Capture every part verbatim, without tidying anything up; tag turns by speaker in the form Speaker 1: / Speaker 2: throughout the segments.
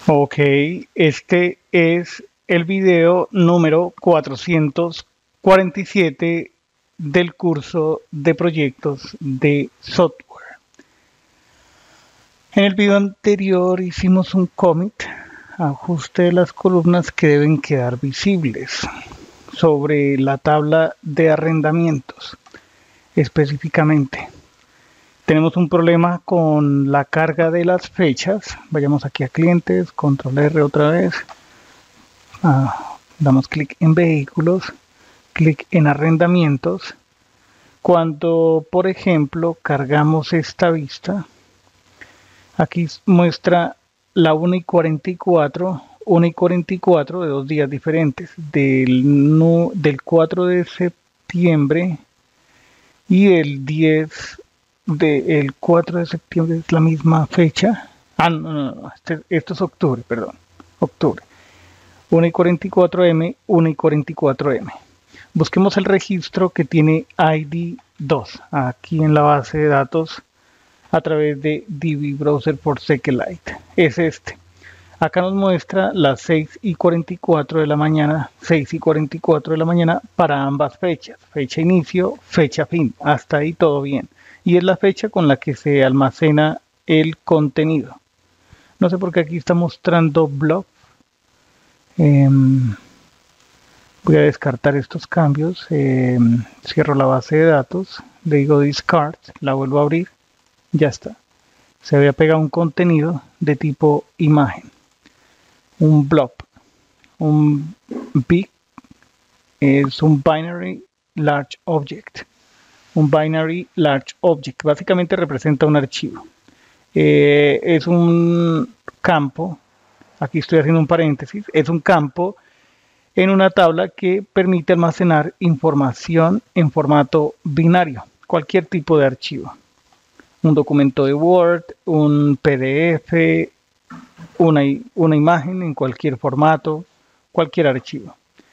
Speaker 1: Ok, este es el video número cuatrocientos cuarenta y siete del curso de proyectos de software. En el video anterior hicimos un commit, ajuste de las columnas que deben quedar visibles sobre la tabla de arrendamientos. Específicamente, tenemos un problema con la carga de las fechas. Vayamos aquí a clientes, control R otra vez. Ah, damos clic en vehículos, clic en arrendamientos. Cuando, por ejemplo, cargamos esta vista, aquí muestra la una y cuarenta y cuatro, una y cuarenta y cuatro de dos días diferentes, del, no, del cuatro de septiembre y el diez de, el cuatro de septiembre es la misma fecha. Ah, no, no, no, este, esto es octubre, perdón, octubre. una y cuarenta y cuatro eme, una y cuarenta y cuatro eme. Busquemos el registro que tiene I D dos aquí en la base de datos a través de D B Browser for SQLite. Es este. Acá nos muestra las seis y cuarenta y cuatro de la mañana, seis y cuarenta y cuatro de la mañana para ambas fechas. Fecha inicio, fecha fin. Hasta ahí todo bien. Y es la fecha con la que se almacena el contenido. No sé por qué aquí está mostrando blog. Eh, voy a descartar estos cambios. Eh, cierro la base de datos. Le digo discard. La vuelvo a abrir. Ya está. Se había pegado un contenido de tipo imagen. Un blob. Un big es un binary large object. Un binary large object. Básicamente representa un archivo. Eh, es un campo. Aquí estoy haciendo un paréntesis. Es un campo en una tabla que permite almacenar información en formato binario. Cualquier tipo de archivo. Un documento de Word, un P D F, una, una imagen en cualquier formato, cualquier archivo.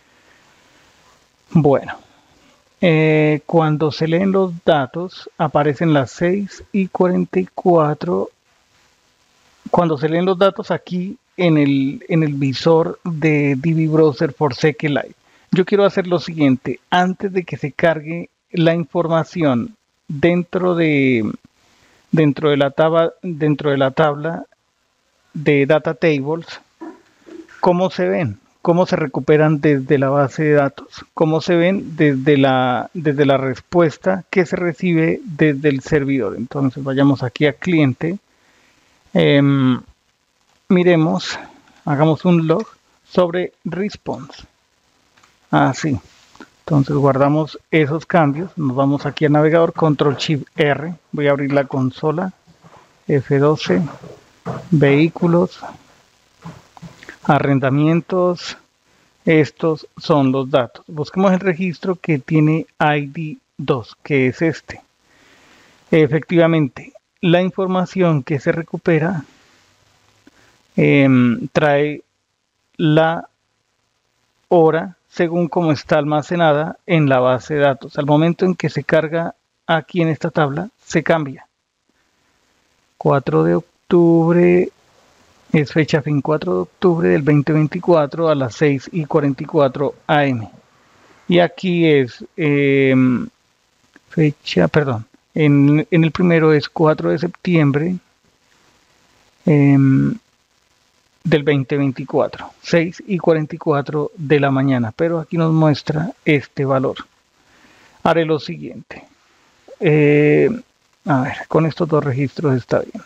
Speaker 1: Bueno, eh, cuando se leen los datos aparecen las seis y cuarenta y cuatro. Cuando se leen los datos aquí en el, en el visor de D B Browser for SQLite, yo quiero hacer lo siguiente. Antes de que se cargue la información dentro de dentro de la tabla dentro de la tabla de data tables, cómo se ven, cómo se recuperan desde la base de datos, cómo se ven desde la desde la respuesta que se recibe desde el servidor. Entonces vayamos aquí a cliente, eh, miremos, hagamos un log sobre response. Así. Entonces guardamos esos cambios, nos vamos aquí al navegador, control shift R, voy a abrir la consola, F doce, vehículos, arrendamientos, estos son los datos. Busquemos el registro que tiene I D dos, que es este. Efectivamente, la información que se recupera eh, trae la hora según como está almacenada en la base de datos. Al momento en que se carga aquí en esta tabla, se cambia. cuatro de octubre es fecha fin, cuatro de octubre del veinte veinticuatro a las seis y cuarenta y cuatro a eme. Y aquí es eh, fecha, perdón, en, en el primero es cuatro de septiembre eh, del veinte veinticuatro, seis y cuarenta y cuatro de la mañana, pero aquí nos muestra este valor. Haré lo siguiente. Eh, a ver, con estos dos registros está bien.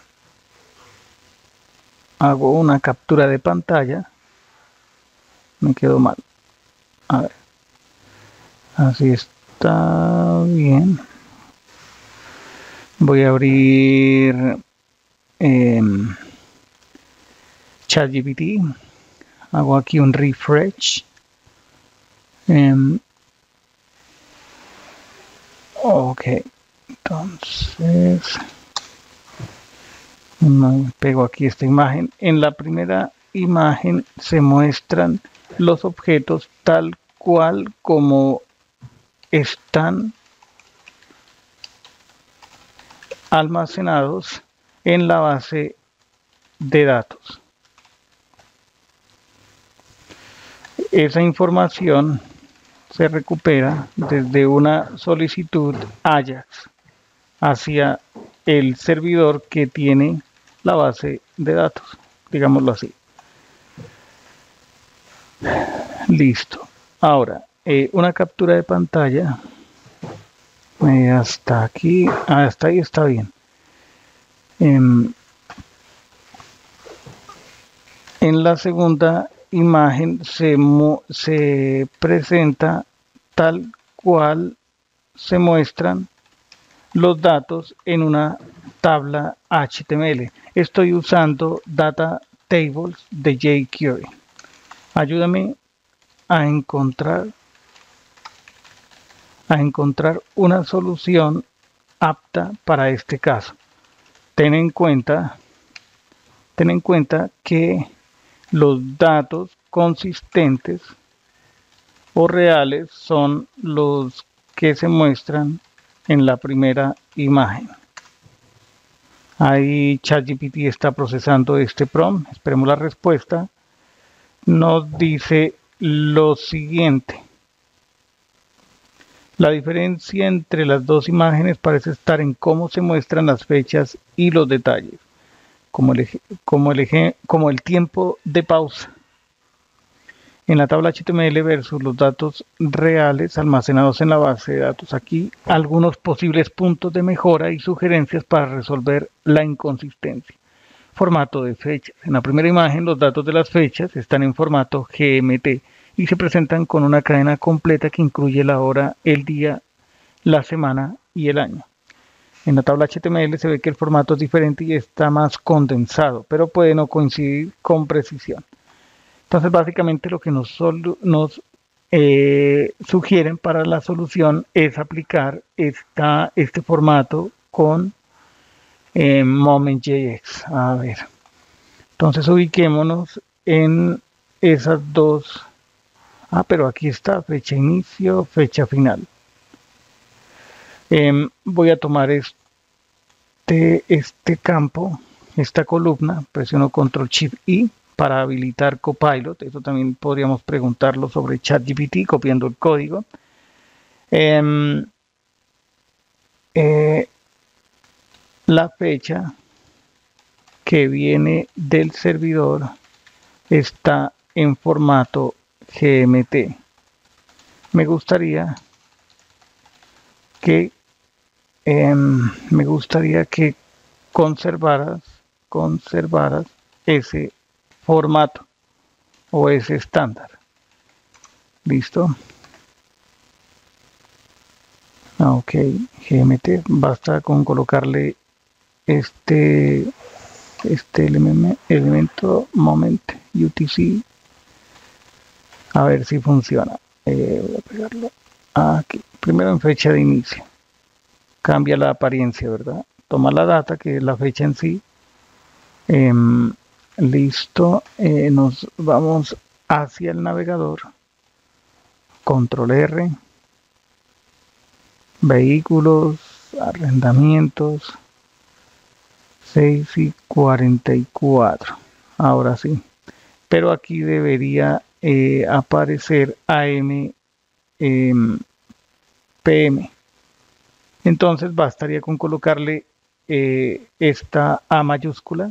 Speaker 1: Hago una captura de pantalla. Me quedó mal. A ver. Así está bien. Voy a abrir eh, ChatGPT. Hago aquí un refresh. Eh, ok. Entonces, me pego aquí esta imagen. En la primera imagen se muestran los objetos tal cual como están almacenados en la base de datos. Esa información se recupera desde una solicitud Ajax hacia el servidor que tiene la base de datos, digámoslo así. Listo. Ahora, eh, una captura de pantalla. Eh, hasta aquí, hasta ahí está bien. En, en la segunda imagen se, se presenta tal cual se muestran los datos en una tabla H T M L. Estoy usando Data Tables de jQuery. Ayúdame a encontrar a encontrar una solución apta para este caso. Ten en cuenta, ten en cuenta que los datos consistentes o reales son los que se muestran en la primera imagen. Ahí ChatGPT está procesando este prompt. Esperemos la respuesta. Nos dice lo siguiente. La diferencia entre las dos imágenes parece estar en cómo se muestran las fechas y los detalles, como el, como el, como el tiempo de pausa en la tabla H T M L versus los datos reales almacenados en la base de datos. Aquí algunos posibles puntos de mejora y sugerencias para resolver la inconsistencia. Formato de fechas. En la primera imagen los datos de las fechas están en formato G M T y se presentan con una cadena completa que incluye la hora, el día, la semana y el año. En la tabla H T M L se ve que el formato es diferente y está más condensado, pero puede no coincidir con precisión. Entonces, básicamente lo que nos, nos eh, sugieren para la solución es aplicar esta, este formato con eh, Moment.js. A ver, entonces ubiquémonos en esas dos. Ah, pero aquí está, fecha inicio, fecha final. Eh, voy a tomar este, este campo, esta columna, presiono control shift I para habilitar Copilot. Eso también podríamos preguntarlo sobre ChatGPT copiando el código. Eh, eh, la fecha que viene del servidor está en formato G M T. Me gustaría que eh, me gustaría que conservaras conservaras ese formato o ese estándar. Listo. Ok, G M T, basta con colocarle este este elemento moment U T C. A ver si funciona. Eh, voy a pegarlo aquí. Primero en fecha de inicio. Cambia la apariencia, ¿verdad? Toma la data, que es la fecha en sí. Eh, listo. Eh, nos vamos hacia el navegador. Control R. Vehículos. Arrendamientos. seis y cuarenta y cuatro. Ahora sí. Pero aquí debería eh, aparecer A M eh, P M. Entonces bastaría con colocarle eh, esta A mayúscula.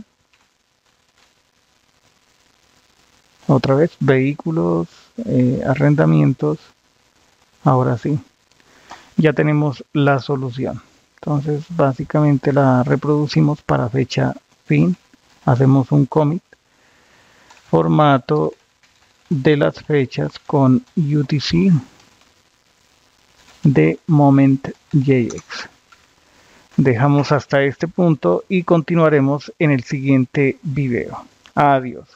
Speaker 1: Otra vez, vehículos, eh, arrendamientos. Ahora sí. Ya tenemos la solución. Entonces básicamente la reproducimos para fecha fin. Hacemos un commit. Formato de las fechas con U T C de Moment.js. Dejamos hasta este punto y continuaremos en el siguiente video. Adiós.